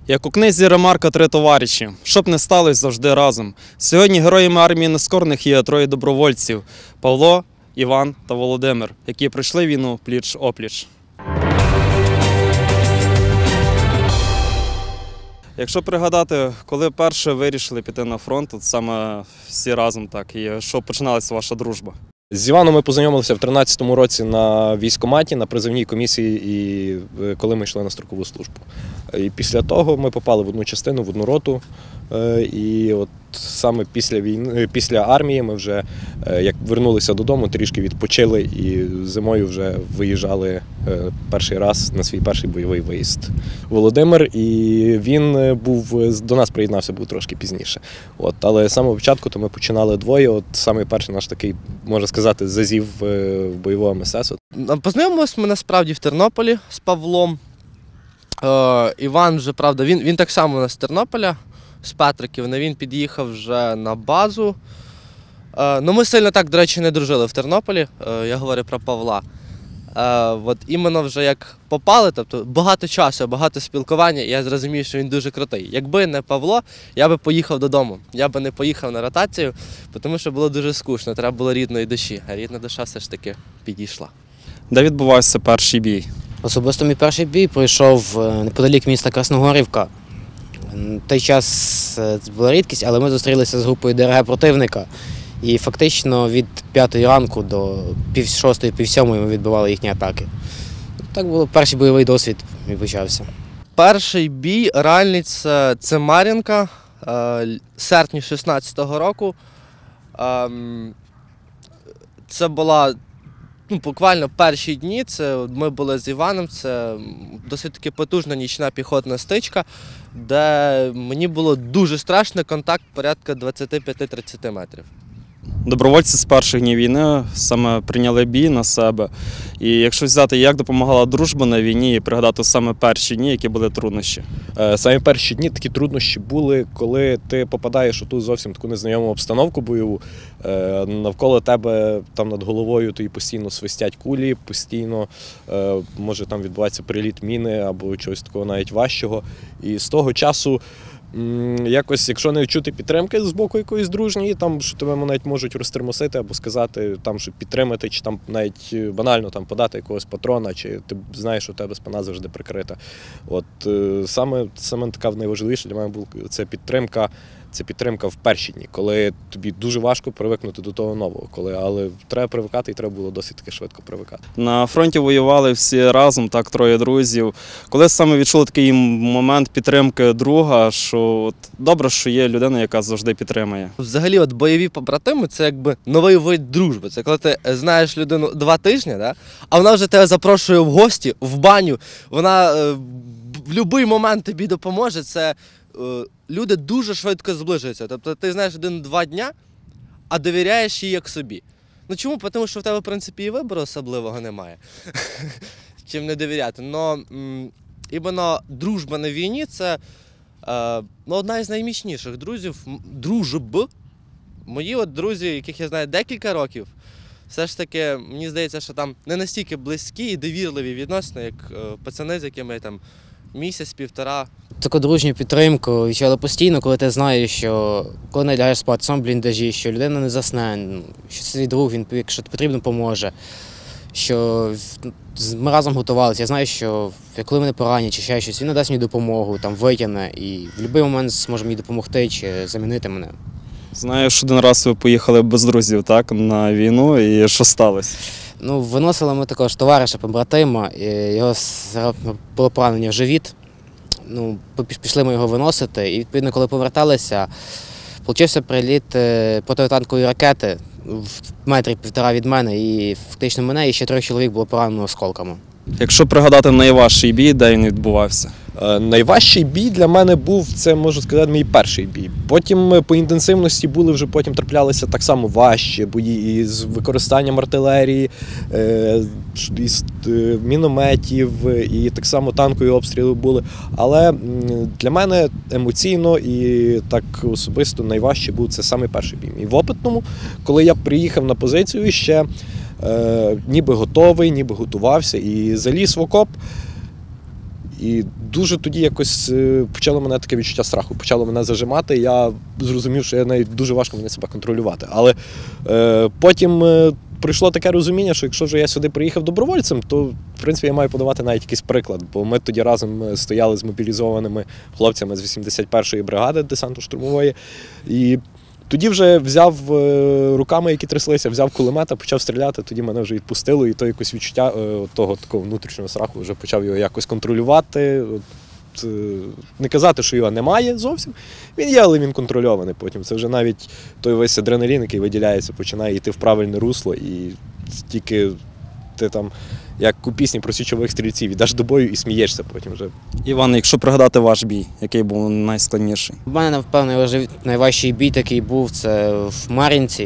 Як у книзі Ремарка «Три товариші», щоб не сталося, завжди разом. Сьогодні героями армії нескорених є троє добровольців – Павло, Іван та Володимир, які пройшли війну пліч-опліч. Якщо пригадати, коли перше вирішили піти на фронт, от саме всі разом так, і що починалася ваша дружба? З Іваном ми познайомилися в 2013 році на військкоматі, на призовній комісії, і коли ми йшли на строкову службу. І після того ми попали в одну частину, в одну роту. І от саме після армії ми вже, як вернулися додому, трішки відпочили і зимою вже виїжджали перший раз на свій перший бойовий виїзд. Володимир, і він до нас приєднався був трошки пізніше. Але з самого початку то ми починали двоє. Саме перший наш такий, можна сказати, зазів в бойового МСС. Познайомилися ми насправді в Тернополі з Павлом. Іван вже, правда, він так само у нас з Тернополя, з Петриківни, він під'їхав вже на базу. Ми сильно так, до речі, не дружили в Тернополі, я говорю про Павла. Іменно вже як попали, тобто багато часу, багато спілкування, і я зрозумів, що він дуже крутий. Якби не Павло, я би поїхав додому, я би не поїхав на ротацію, тому що було дуже скучно, треба було рідної душі, а рідна душа все ж таки підійшла. Де відбувався перший бій? Особисто мій перший бій пройшов неподалік міста Красногорівка. На той час це була рідкість, але ми зустрілися з групою ДРГ противника. І фактично від 5-ї ранку до 5-6, 5-7 ми відбивали їхні атаки. Так було, перший бойовий досвід і почався. Перший бій реальний це Мар'їнка, серпні 16-го року. Це була буквально перші дні, ми були з Іваном, це досить таки потужна нічна піхотна стичка, де мені було дуже страшно, контакт порядка 25-30 метрів. Добровольці з перших днів війни саме прийняли бій на себе. І якщо взяти, як допомагала дружба на війні, і пригадати саме перші дні, які були труднощі? Самі перші дні такі труднощі були, коли ти попадаєш у ту зовсім таку незнайому обстановку бойову. Навколо тебе, там над головою, тобі постійно свистять кулі, постійно може там відбуватися приліт міни або чогось такого навіть важчого. І з того часу якось, якщо не відчути підтримки з боку якоїсь дружньої, там, що тебе навіть можуть розтермосити або сказати, там, що підтримати, чи там навіть банально там, подати якогось патрона, чи ти знаєш, що у тебе спина завжди прикрита. Саме така найважливіша для мене була це підтримка. Це підтримка в перші дні, коли тобі дуже важко привикнути до того нового, але треба привикати і треба було досить таки швидко привикати. На фронті воювали всі разом, так, троє друзів. Коли саме відчули такий момент підтримки друга, що добре, що є людина, яка завжди підтримує? Взагалі, бойові побратими – це якби новий вид дружби. Це коли ти знаєш людину 2 тижні, а вона вже тебе запрошує в гості, в баню, вона в будь-який момент тобі допоможе. Люди дуже швидко зближуються. Тобто ти знаєш людину 2 дня, а довіряєш їй як собі. Чому? Тому що в тебе, в принципі, і вибору особливого немає, чим не довіряти. Іменно дружба на війні – це одна із найміцніших дружб. Мої друзі, яких я знаю декілька років, все ж таки, мені здається, що там не настільки близькі і довірливі відносини, як пацани, з якими там місяць-півтора. Таку дружню підтримку відчували постійно, коли ти знаєш, що коли не лягаєш спати сам в бліндажі, що людина не засне, що свій друг, він, якщо потрібно, поможе. Що ми разом готувалися. Я знаю, що коли мене поранять чи ще щось, він надасть мені допомогу, там, витягне і в будь-який момент зможе мені допомогти чи замінити мене. Знаю, що один раз ви поїхали без друзів, так, на війну, і що сталося? Виносили ми також товариша, побратима, його було поранення в живіт. Пішли ми його виносити, і відповідно, коли поверталися, получився приліт протитанкової ракети в 1,5 від мене, і фактично мене і ще 3 чоловік було поранено осколками. Якщо пригадати найважчий бій, де він відбувався? Найважчий бій для мене був, це, можу сказати, мій перший бій. Потім по інтенсивності потім траплялися так само важчі бої із використанням артилерії, із мінометів, і так само танкові обстріли були. Але для мене емоційно і так особисто найважче був це саме перший бій. І в опитному, коли я приїхав на позицію ще, ніби готовий, ніби готувався і заліз в окоп. І дуже тоді якось почало мене таке відчуття страху, почало мене зажимати, я зрозумів, що я навіть дуже важко мені себе контролювати. Але потім прийшло таке розуміння, що якщо вже я сюди приїхав добровольцем, то, в принципі, я маю подавати навіть якийсь приклад, бо ми тоді разом стояли з мобілізованими хлопцями з 81-ї бригади десантно-штурмової, і тоді вже взяв руками, які тряслися, взяв кулемета, почав стріляти, тоді мене вже відпустило, і то якось відчуття того такого внутрішнього страху вже почав його якось контролювати. Не казати, що його немає зовсім, він є, але він контрольований потім. Це вже навіть той весь адреналін, який виділяється, починає йти в правильне русло, і тільки ти там, як у пісні про січових стрільців, йдеш до бою і смієшся потім вже. Іван, якщо пригадати ваш бій, який був найскладніший? У мене, напевно, найважчий бій такий був, це в Мар'їнці.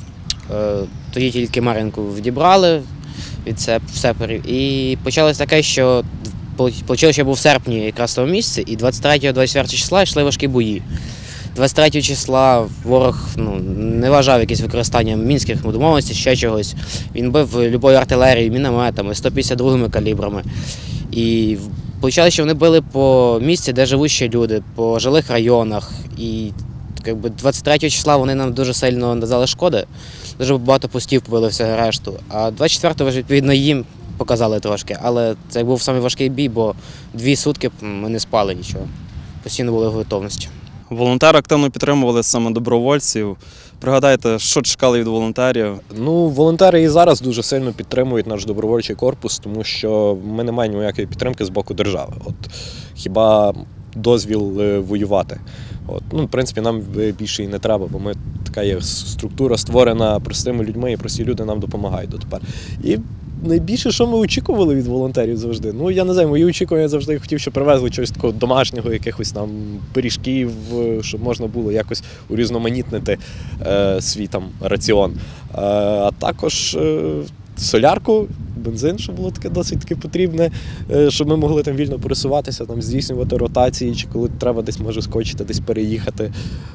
Тоді тільки Мар'їнку відібрали від сеперів. І почалось таке, що вийшло, що я був в серпні якраз в тому місці, і 23-24 числа йшли важкі бої. 23 числа ворог не вважав якесь використання мінських домовленостей, ще чогось. Він бив любою артилерією, мінометами, 152 калібрами. І вийшло, що вони били по місці, де живуть ще люди, по жилих районах. І 23 числа вони нам дуже сильно надали шкоди, дуже багато пустів побили всього решту. А 24-го вже, відповідно, їм показали трошки. Але це був самий важкий бій, бо 2 сутки ми не спали нічого. Постійно були в готовності. Волонтери активно підтримували саме добровольців. Пригадайте, що чекали від волонтерів? Ну, волонтери і зараз дуже сильно підтримують наш добровольчий корпус, тому що ми не маємо ніякої підтримки з боку держави. От хіба дозвіл воювати. В принципі, нам більше і не треба, бо ми така є структура створена простими людьми, і прості люди нам допомагають дотепер. І найбільше, що ми очікували від волонтерів завжди. Я не знаю, мої очікування завжди хотів, щоб привезли чогось такого домашнього, якихось там пиріжків, щоб можна було якось урізноманітнити свій там раціон. А також солярку, бензин, що було таке досить таки потрібне, щоб ми могли там вільно пересуватися, там здійснювати ротації, чи коли треба десь може скочити, десь переїхати.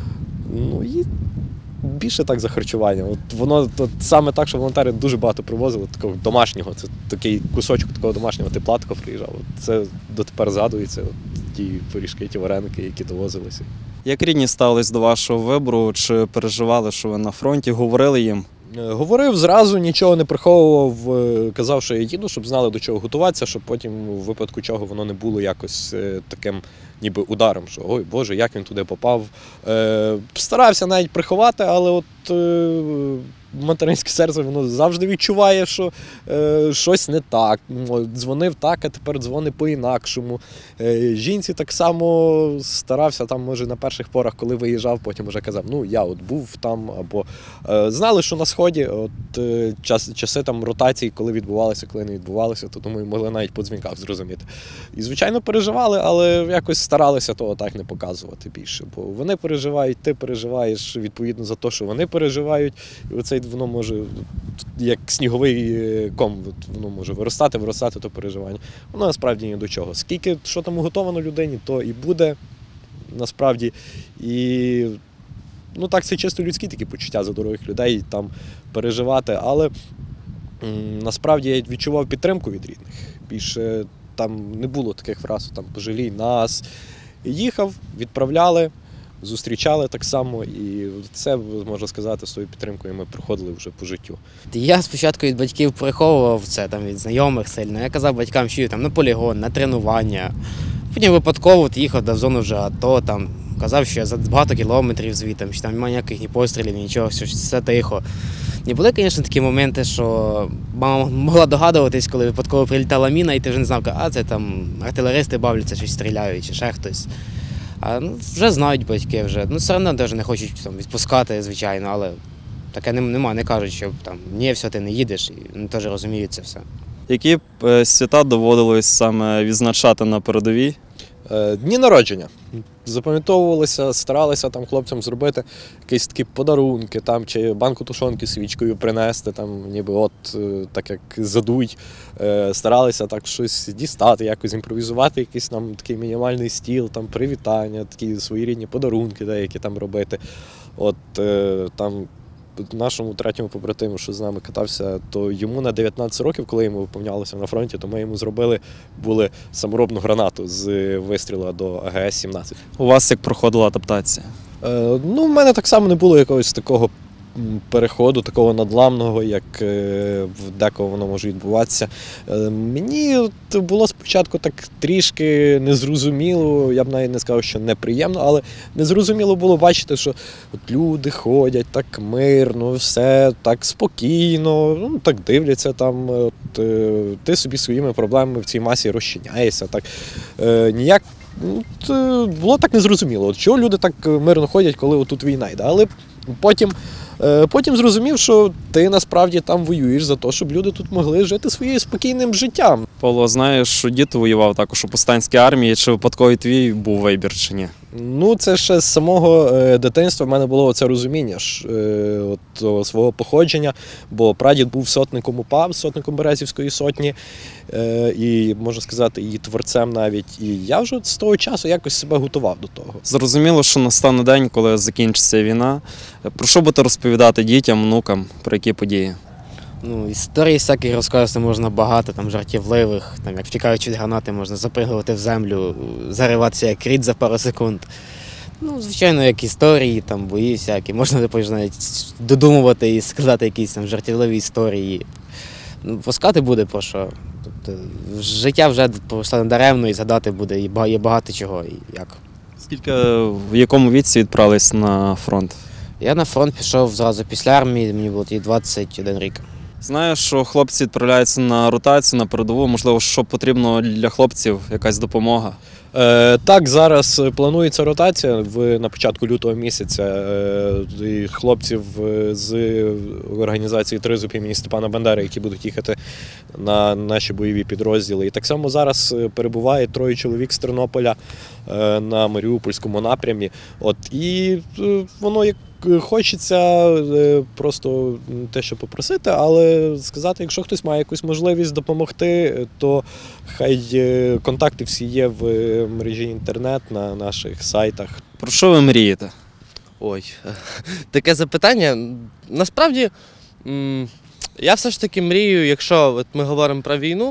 І більше так за харчування. Воно саме так, що волонтери дуже багато привозили такого домашнього. Це такий кусочок такого домашнього тепла приїжджав. Це дотепер згадується, ті пиріжки, ті вареники, які довозилися. Як рідні ставились до вашого вибору? Чи переживали, що ви на фронті? Говорили їм? Говорив зразу, нічого не приховував, казав, що я їду, щоб знали, до чого готуватися, щоб потім, в випадку чого, воно не було якось таким ніби ударом, що ой Боже, як він туди попав. Старався навіть приховати, але материнське серце воно завжди відчуває, що щось не так. Дзвонив так, а тепер дзвони по-інакшому. Жінці так само старався, там, може, на перших порах, коли виїжджав, потім вже казав, я був там, або знали, що на Сході, часи там ротації, коли відбувалися, коли не відбувалися, то, думаю, могли навіть по дзвінках зрозуміти. І, звичайно, переживали, але якось старалися того так не показувати більше, бо вони переживають, ти переживаєш відповідно за те, що вони переживають, і оцей воно може, як сніговий ком, воно може виростати, то переживання. Воно насправді ні до чого. Скільки, що там уготовано людині, то і буде, насправді. І, так, це чисто людські такі почуття за дорогих людей, там, переживати, але насправді я відчував підтримку від рідних. Більше там не було таких фраз, там, пожалій нас. Їхав, відправляли, зустрічали так само, і це, можна сказати, з тою підтримкою ми проходили вже по життю. Я спочатку від батьків приховував це, там, від знайомих сильно. Я казав батькам, що їду там на полігон, на тренування. Потім випадково їхав в зону вже АТО, там, казав, що я за багато кілометрів звідти, що там немає ніяких ні пострілів, нічого, що все тихо. І були, звісно, такі моменти, що мама могла догадуватись, коли випадково прилітала міна, і ти вже не знав, це там артилеристи бавляться, щось стріляють, чи ще хтось. А вже знають батьки, все одно навіть не хочуть там відпускати, звичайно, але таке нема, не кажуть, що там ні, все, ти не їдеш, і вони теж розуміють це все. Які свята доводилось саме відзначати на передовій? Дні народження. Запам'ятовувалися, старалися там хлопцям зробити якісь такі подарунки, там, чи банку тушонки свічкою принести, там, ніби так як задуй. Старалися так щось дістати, якось імпровізувати, якийсь там такий мінімальний стіл, там, привітання, такі своєрідні подарунки деякі там робити. Там нашому третьому побратиму, що з нами катався, то йому на 19 років, коли йому виповнялося на фронті, то ми йому були саморобну гранату з вистріла до АГС-17. У вас як проходила адаптація? Ну, в мене так само не було якогось такого переходу, такого надламного, як в декого воно може відбуватися. Мені от було спочатку так трішки незрозуміло, я б навіть не сказав, що неприємно, але незрозуміло було бачити, що от люди ходять так мирно, все так спокійно, ну, так дивляться там, от, ти собі своїми проблемами в цій масі розчиняєшся, так ніяк. Було так незрозуміло, от чого люди так мирно ходять, коли отут війна йде. Але потім зрозумів, що ти насправді там воюєш за те, щоб люди тут могли жити своїм спокійним життям. Павло, знаєш, що дід воював також у повстанській армії, чи випадково твій був вибір, чи ні? Ну, це ще з самого дитинства в мене було оце розуміння от, свого походження, бо прадід був сотником УПА, сотником Березівської сотні, і, можна сказати, її творцем навіть. І я вже з того часу якось себе готував до того. Зрозуміло, що настане день, коли закінчиться війна. Про що будете розповідати дітям, внукам, про які події? Ну, історій всяких розказувати можна багато, там жартівливих, там як втікаючи від гранати, можна запригувати в землю, зариватися як рід за пару секунд. Ну, звичайно, як історії, там бої всякі, можна також навіть додумувати і сказати якісь там жартівливі історії. Ну, розказати буде про що. Тобто, життя вже пройшло недаремно і згадати буде, і є багато чого, і як. Скільки, в якому віці відправились на фронт? Я на фронт пішов зразу після армії, мені було тоді 21 рік. Знаю, що хлопці відправляються на ротацію, на передову. Можливо, що потрібно для хлопців, якась допомога? Так, зараз планується ротація на початку лютого місяця. І хлопців з організації «Тризуб» імені Степана Бандери, які будуть їхати на наші бойові підрозділи. І так само зараз перебуває 3 чоловік з Тернополя на Маріупольському напрямі. От, і воно як хочеться просто те, що попросити, але сказати, якщо хтось має якусь можливість допомогти, то хай контакти всі є в мережі інтернет, на наших сайтах. Про що ви мрієте? Ой, таке запитання. Насправді, я все ж таки мрію, якщо от ми говоримо про війну,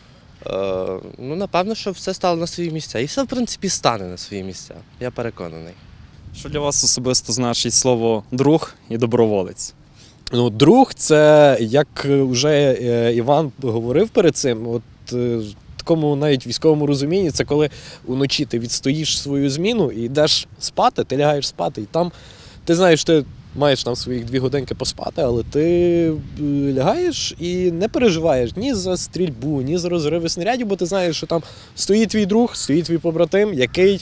ну, напевно, що все стало на свої місця. І все, в принципі, стане на свої місця. Я переконаний. Що для вас особисто значить слово «друг» і «доброволець»? Ну, друг – це, як вже Іван говорив перед цим, от в такому навіть військовому розумінні, це коли уночі ти відстоїш свою зміну і йдеш спати, ти лягаєш спати, і там ти знаєш, ти маєш там своїх 2 годинки поспати, але ти лягаєш і не переживаєш ні за стрільбу, ні за розриви снарядів, бо ти знаєш, що там стоїть твій друг, стоїть твій побратим,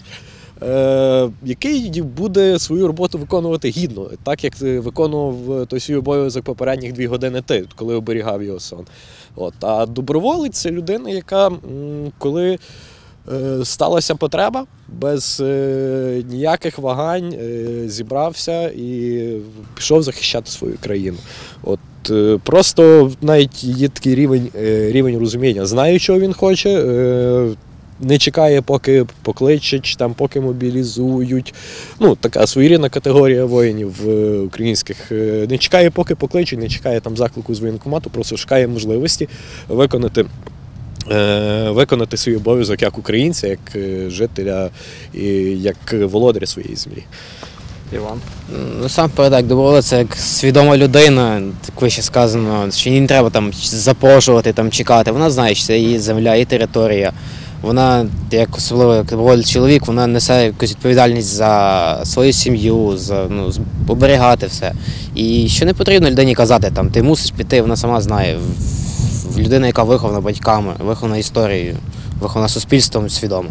який буде свою роботу виконувати гідно, так як ти виконував той свій обов'язок попередніх 2 години ти, коли оберігав його сон. От. А доброволець – це людина, яка, коли сталася потреба, без ніяких вагань зібрався і пішов захищати свою країну. От, просто навіть є такий рівень розуміння. Знає, що він хоче, не чекає, поки покличуть, там, поки мобілізують. Ну, така своєрідна категорія воїнів українських. Не чекає, поки покличуть, не чекає там заклику з воєнкомату, просто шукає можливості виконати свій обов'язок як українця, як жителя і як володаря своєї землі. Іван? Насамперед, як доброволець, це як свідома людина, як вище сказано, що їй не треба там запрошувати, там, чекати. Вона знає, що це її земля, її територія. Вона, як особливо як добровольний чоловік, вона несе якусь відповідальність за свою сім'ю, оберігати все. І що не потрібно людині казати, там, ти мусиш піти, вона сама знає. Людина, яка вихована батьками, вихована історією, вихована суспільством, свідомо.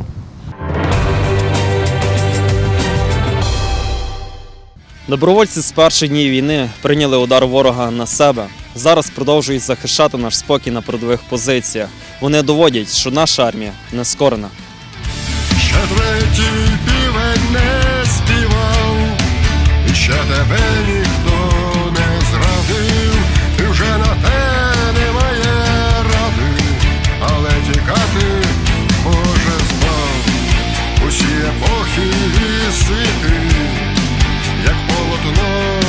Добровольці з перших днів війни прийняли удар ворога на себе. Зараз продовжують захищати наш спокій на передових позиціях. Вони доводять, що наша армія не скорена. Ще третій півень не співав, і ще тебе ніхто не зрадив, і вже на те немає ради, але тікати Боже збав. Усі епохи і світи, як полотно